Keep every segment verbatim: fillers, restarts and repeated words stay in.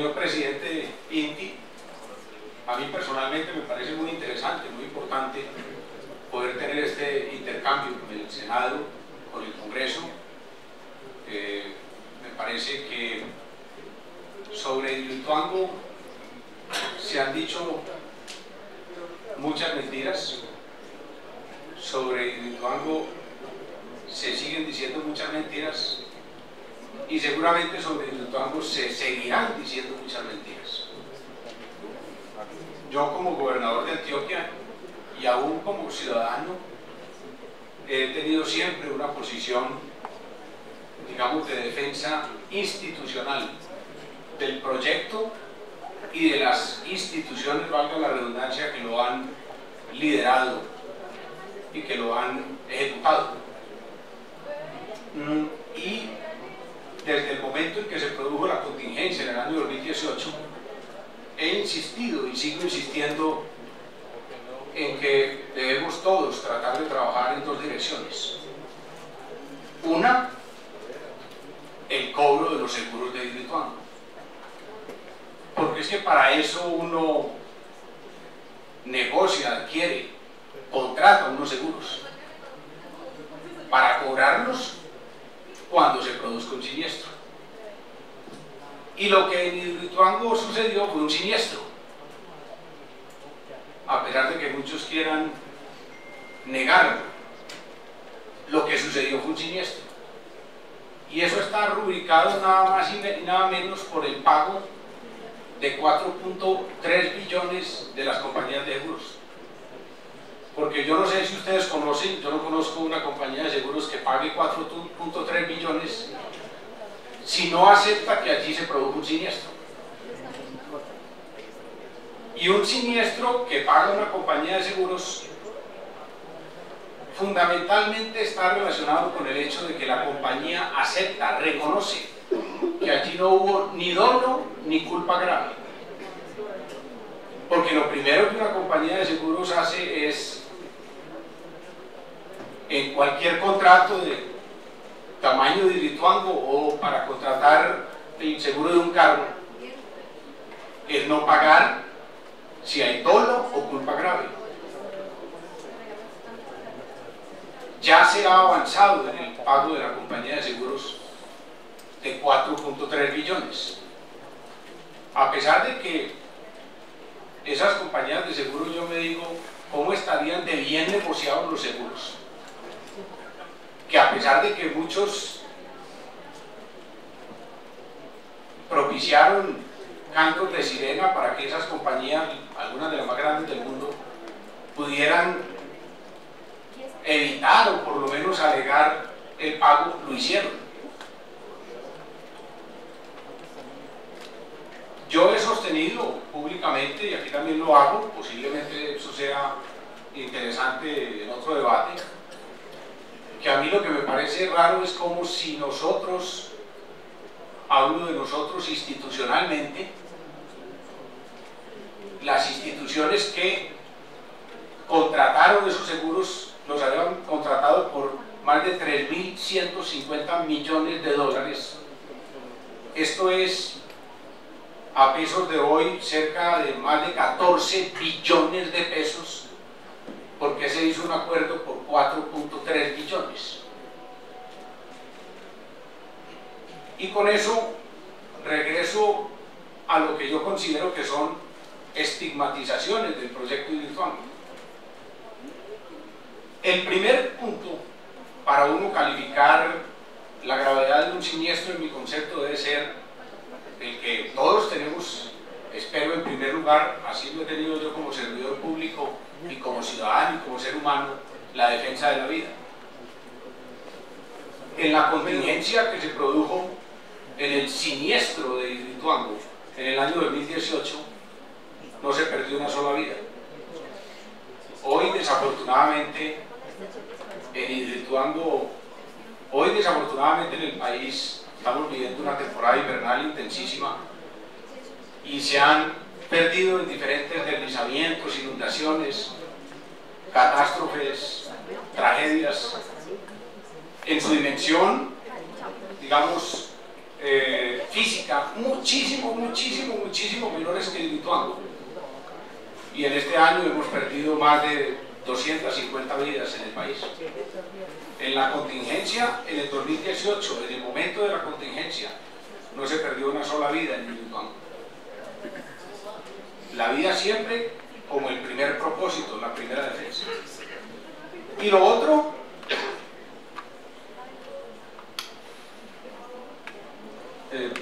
señor presidente INTI, a mí personalmente me parece muy interesante, muy importante poder tener este intercambio con el Senado, con el Congreso. Eh, me parece que sobre Hidroituango se han dicho muchas mentiras, sobre Hidroituango se siguen diciendo muchas mentiras y seguramente sobre Hidroituango se seguirán diciendo muchas mentiras. Yo como gobernador de Antioquia y aún como ciudadano he tenido siempre una posición, digamos, de defensa institucional del proyecto y de las instituciones, valga la redundancia, que lo han liderado y que lo han ejecutado. Y desde el momento en que se produjo la contingencia en el año dos mil dieciocho, he insistido y sigo insistiendo en que debemos todos tratar de trabajar en dos direcciones. Una, el cobro de los seguros de Hidroituango. Porque es que para eso uno negocia, adquiere, contrata unos seguros para cobrarlos cuando se produzca un siniestro. Y lo que en Hidroituango sucedió fue un siniestro, a pesar de que muchos quieran negarlo. Lo que sucedió fue un siniestro, y eso está rubricado nada más y nada menos por el pago de cuatro punto tres billones de las compañías de seguros. Porque yo no sé si ustedes conocen, yo no conozco una compañía de seguros que pague cuatro punto tres billones si no acepta que allí se produjo un siniestro. Y un siniestro que paga una compañía de seguros fundamentalmente está relacionado con el hecho de que la compañía acepta, reconoce que allí no hubo ni dolo ni culpa grave. Porque lo primero que una compañía de seguros hace es, en cualquier contrato de tamaño de Hidroituango o para contratar el seguro de un carro, es no pagar si hay dolo o culpa grave. Ya se ha avanzado en el pago de la compañía de seguros de cuatro punto tres billones. A pesar de que esas compañías de seguros, yo me digo, ¿cómo estarían de bien negociados los seguros? Que a pesar de que muchos propiciaron cantos de sirena para que esas compañías, algunas de las más grandes del mundo, pudieran evitar o por lo menos alegar el pago, lo hicieron. Yo he sostenido públicamente, y aquí también lo hago, posiblemente eso sea interesante en otro debate, que a mí lo que me parece raro es como si nosotros, hablo de nosotros institucionalmente, las instituciones que contrataron esos seguros los habían contratado por más de tres mil ciento cincuenta millones de dólares. Esto es, a pesos de hoy, cerca de más de catorce billones de pesos, porque se hizo un acuerdo por cuatro punto tres billones. Y con eso regreso a lo que yo considero que son estigmatizaciones del proyecto Hidroituango. El primer punto para uno calificar la gravedad de un siniestro, en mi concepto, debe ser el que todos tenemos, espero en primer lugar, así lo he tenido yo como servidor público y como ciudadano y como ser humano, la defensa de la vida. En la contingencia que se produjo en el siniestro de Hidroituango en el año dos mil dieciocho, no se perdió una sola vida. Hoy desafortunadamente en Hidroituango, hoy desafortunadamente en el país estamos viviendo una temporada invernal intensísima y se han perdido en diferentes deslizamientos, inundaciones, catástrofes, tragedias en su dimensión, digamos, eh, física muchísimo, muchísimo, muchísimo menores que Hidroituango. Y en este año hemos perdido más de doscientas cincuenta vidas en el país. En la contingencia, en el dos mil dieciocho, en el momento de la contingencia, no se perdió una sola vida en Hidroituango. La vida siempre como el primer propósito, la primera defensa. Y lo otro, eh,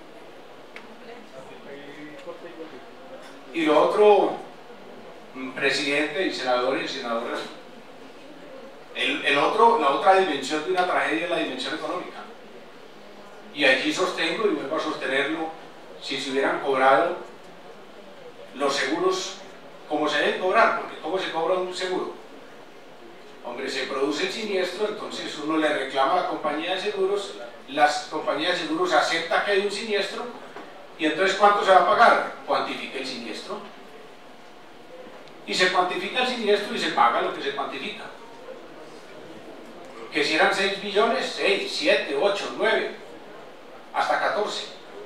y lo otro, presidente y senadores y senadoras, el, el otro, la otra dimensión de una tragedia es la dimensión económica. Y allí sostengo y vuelvo a sostenerlo, si se hubieran cobrado los seguros como se deben cobrar, porque ¿cómo se cobra un seguro? Hombre, se produce el siniestro, entonces uno le reclama a la compañía de seguros, las compañías de seguros aceptan que hay un siniestro, y entonces ¿cuánto se va a pagar? Cuantifica el siniestro. Y se cuantifica el siniestro y se paga lo que se cuantifica. Que si eran seis billones, seis, siete, ocho, nueve, hasta catorce.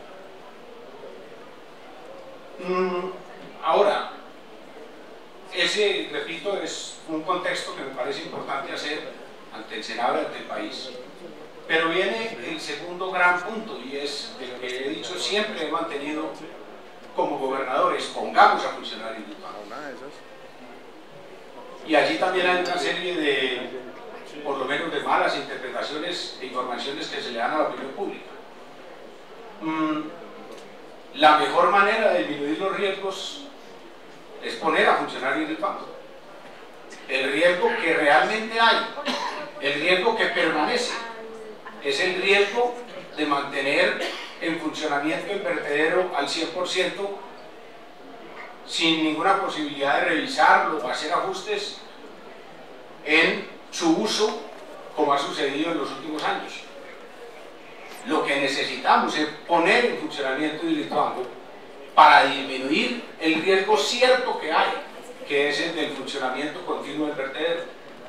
Mm, ahora, ese, repito, es un contexto que me parece importante hacer ante el Senado y ante el país. Pero viene el segundo gran punto, y es de lo que he dicho, siempre he mantenido como gobernadores, pongamos a funcionar el Hidroituango. Y allí también hay una serie de, por lo menos, de malas interpretaciones e informaciones que se le dan a la opinión pública. Mm, la mejor manera de disminuir los riesgos es poner a funcionar el Hidroituango. El riesgo que realmente hay, el riesgo que permanece, es el riesgo de mantener en funcionamiento el vertedero al cien por ciento sin ninguna posibilidad de revisarlo o hacer ajustes en su uso, como ha sucedido en los últimos años. Lo que necesitamos es poner en funcionamiento el Hidroituango para disminuir el riesgo cierto que hay, que es el del funcionamiento continuo del vertedero.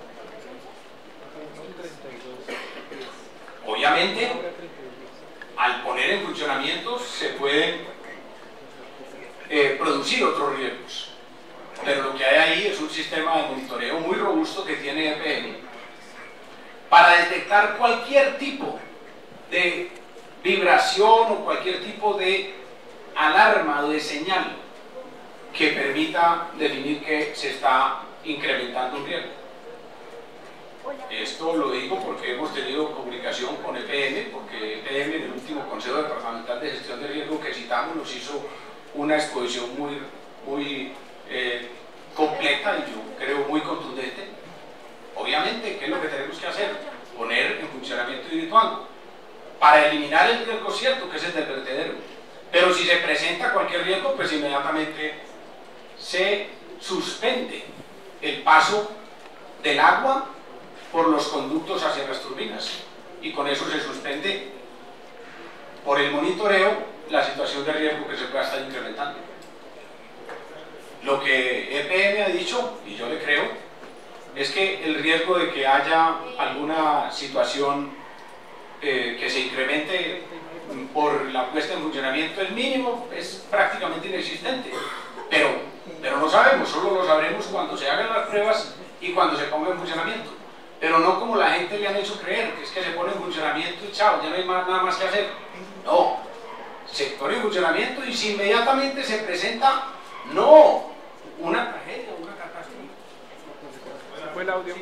Obviamente, al poner en funcionamiento se pueden eh, producir otros riesgos, pero lo que hay ahí es un sistema de monitoreo muy robusto que tiene E P M para detectar cualquier tipo de vibración o cualquier tipo de alarma o de señal que permita definir que se está incrementando un riesgo. Esto lo digo porque hemos tenido comunicación con E P M, porque E P M en el último Consejo Departamental de Gestión de Riesgo que citamos nos hizo una exposición muy, muy eh, completa y yo creo muy contundente. Obviamente, ¿qué es lo que tenemos que hacer? Poner en funcionamiento el Hidroituango para eliminar el riesgo cierto, que es el del vertedero. Pero si se presenta cualquier riesgo, pues inmediatamente se suspende el paso del agua por los conductos hacia las turbinas, y con eso se suspende por el monitoreo la situación de riesgo que se pueda estar incrementando. Lo que E P M ha dicho, y yo le creo, es que el riesgo de que haya alguna situación eh, que se incremente por la puesta en funcionamiento del mínimo es prácticamente inexistente, pero, pero no sabemos, solo lo sabremos cuando se hagan las pruebas y cuando se ponga en funcionamiento, pero no como la gente le han hecho creer, que es que se pone en funcionamiento y chao, ya no hay más, nada más que hacer. No, se pone en funcionamiento y si inmediatamente se presenta, no una tragedia, una catástrofe. ¿Fue el audio?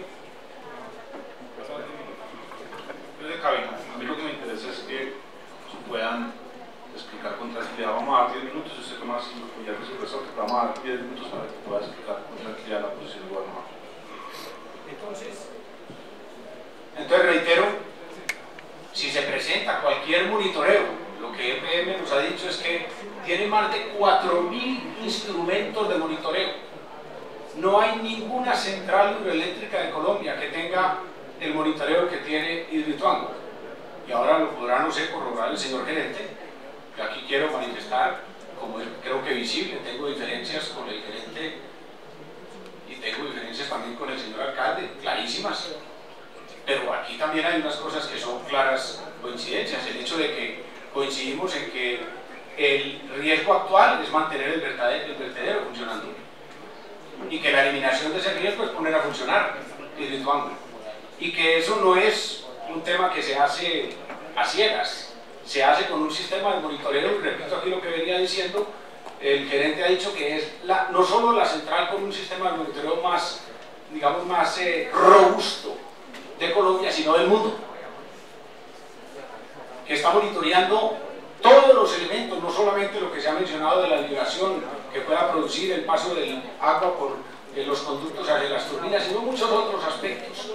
De cabina, a mí lo que me interesa es que puedan explicar con tranquilidad. Vamos a dar diez minutos, usted toma cinco, ya que se resalta, vamos a dar diez minutos para que pueda explicar con tranquilidad la posición del gobernador. Entonces, entonces reitero, si se presenta cualquier monitoreo, lo que E P M nos ha dicho es que tiene más de cuatro mil instrumentos de monitoreo. No hay ninguna central hidroeléctrica de Colombia que tenga el monitoreo que tiene Hidroituango. Y ahora lo podrá, no sé, corroborar el señor gerente, que aquí quiero manifestar, como es, creo que visible, tengo diferencias con el gerente y tengo diferencias también con el señor alcalde, clarísimas. Pero aquí también hay unas cosas que son claras coincidencias. El hecho de que coincidimos en que el riesgo actual es mantener el vertedero, el vertedero funcionando y que la eliminación de ese riesgo es poner a funcionar Hidroituango, y que eso no es un tema que se hace a ciegas, se hace con un sistema de monitoreo. Y repito aquí lo que venía diciendo, el gerente ha dicho que es la, no solo la central con un sistema de monitoreo más, digamos, más eh, robusto de Colombia, sino del mundo, que está monitoreando todos los elementos, no solamente lo que se ha mencionado de la liberación que pueda producir el paso del agua por eh, los conductos hacia las turbinas, sino muchos otros aspectos.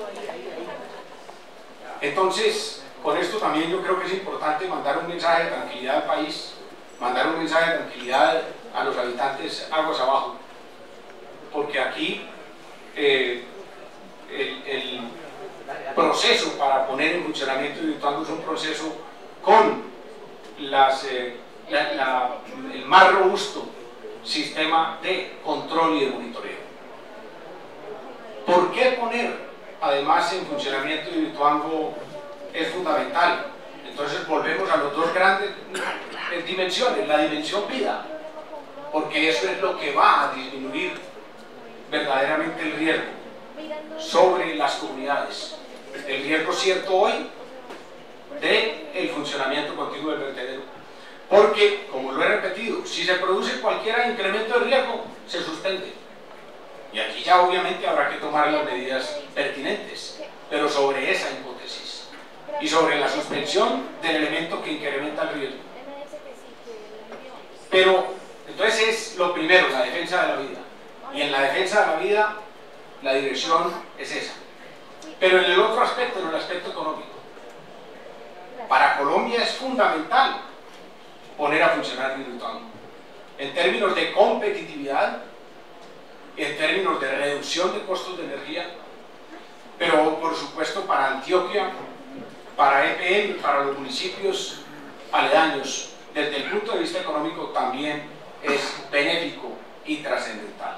Entonces, con esto también yo creo que es importante mandar un mensaje de tranquilidad al país, mandar un mensaje de tranquilidad a los habitantes aguas abajo, porque aquí eh, el, el proceso para poner en funcionamiento Hidroituango es un proceso con las, eh, la, la, el más robusto sistema de control y de monitoreo. ¿Por qué poner además en funcionamiento Hidroituango es fundamental? Entonces volvemos a las dos grandes dimensiones, la dimensión vida, porque eso es lo que va a disminuir verdaderamente el riesgo sobre las comunidades. El riesgo cierto hoy del funcionamiento continuo del vertedero, porque, como lo he repetido, si se produce cualquier incremento de riesgo, se suspende, y aquí ya obviamente habrá que tomar las medidas pertinentes, pero sobre esa hipótesis y sobre la suspensión del elemento que incrementa el riesgo. Pero entonces es lo primero, la defensa de la vida, y en la defensa de la vida la dirección es esa. Pero en el otro aspecto, en el aspecto económico, para Colombia es fundamental poner a funcionar Hidroituango en términos de competitividad, en términos de reducción de costos de energía, pero por supuesto para Antioquia, para E P M, para los municipios aledaños, desde el punto de vista económico también es benéfico y trascendental.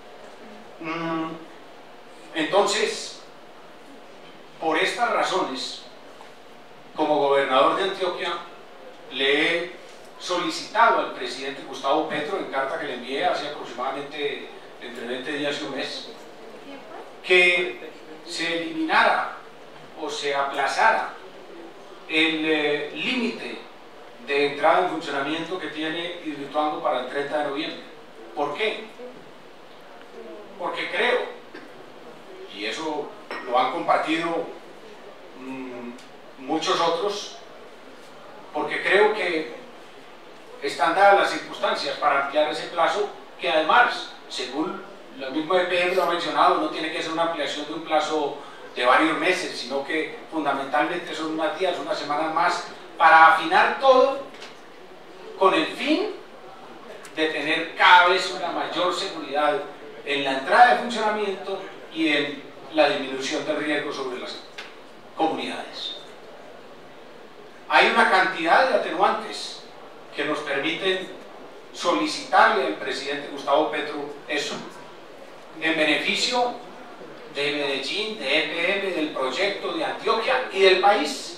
Entonces, por estas razones, como gobernador de Antioquia, le he solicitado al presidente Gustavo Petro, en carta que le envié hace aproximadamente entre veinte días y un mes, que se eliminara o se aplazara el eh, límite de entrada en funcionamiento que tiene Hidroituango para el treinta de noviembre. ¿Por qué? Porque creo, y eso lo han compartido mmm, muchos otros, porque creo que están dadas las circunstancias para ampliar ese plazo, que además, según lo mismo E P M lo ha mencionado, no tiene que ser una ampliación de un plazo de varios meses, sino que fundamentalmente son unos días, unas semanas más, para afinar todo con el fin de tener cada vez una mayor seguridad en la entrada de funcionamiento y en la disminución del riesgo sobre las comunidades. Hay una cantidad de atenuantes que nos permiten solicitarle al presidente Gustavo Petro eso, en beneficio de Medellín, de E P M, del proyecto de Antioquia y del país.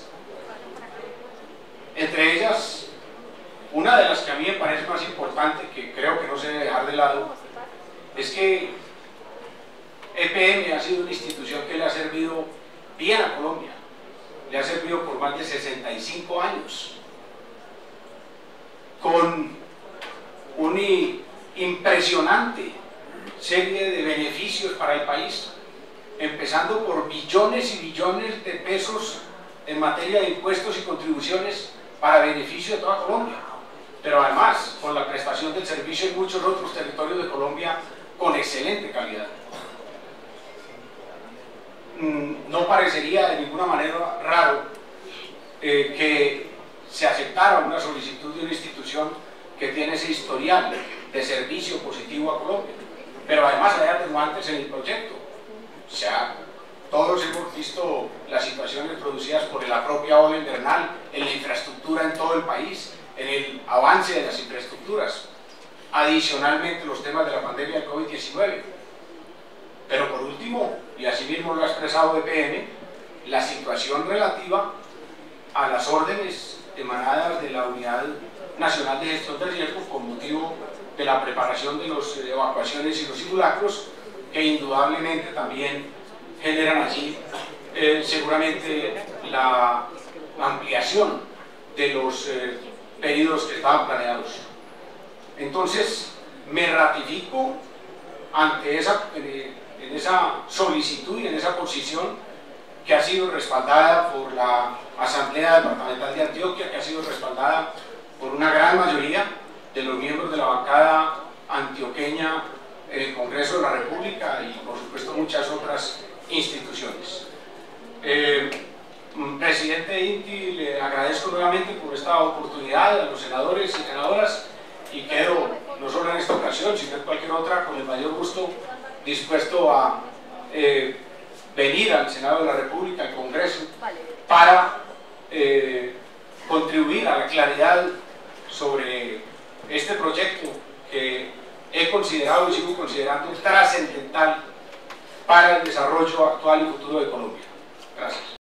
Entre ellas, una de las que a mí me parece más importante, que creo que no se debe dejar de lado, es que E P M ha sido una institución que le ha servido bien a Colombia, le ha servido por más de sesenta y cinco años, con una impresionante serie de beneficios para el país, empezando por billones y billones de pesos en materia de impuestos y contribuciones para beneficio de toda Colombia, pero además con la prestación del servicio en muchos otros territorios de Colombia con excelente calidad. No parecería de ninguna manera raro eh, que se aceptara una solicitud de una institución que tiene ese historial de servicio positivo a Colombia, pero además hay atenuantes en el proyecto. O sea, todos hemos visto las situaciones producidas por la propia ola invernal en la infraestructura en todo el país, en el avance de las infraestructuras, adicionalmente los temas de la pandemia del COVID diecinueve. Pero por último, y así mismo lo ha expresado E P M, la situación relativa a las órdenes emanadas de la Unidad Nacional de Gestión de Riesgos con motivo de la preparación de las evacuaciones y los simulacros, que indudablemente también generan allí eh, seguramente la ampliación de los eh, periodos que estaban planeados. Entonces me ratifico ante esa, eh, en esa solicitud y en esa posición que ha sido respaldada por la Asamblea Departamental de Antioquia, que ha sido respaldada por una gran mayoría de los miembros de la bancada antioqueña en el Congreso de la República y por supuesto muchas otras instituciones. Eh, Presidente INTI, le agradezco nuevamente por esta oportunidad a los senadores y senadoras y quedo, no solo en esta ocasión, sino en cualquier otra, con el mayor gusto dispuesto a eh, venir al Senado de la República, al Congreso, para eh, contribuir a la claridad sobre este proyecto que he considerado y sigo considerando trascendental para el desarrollo actual y futuro de Colombia. Gracias.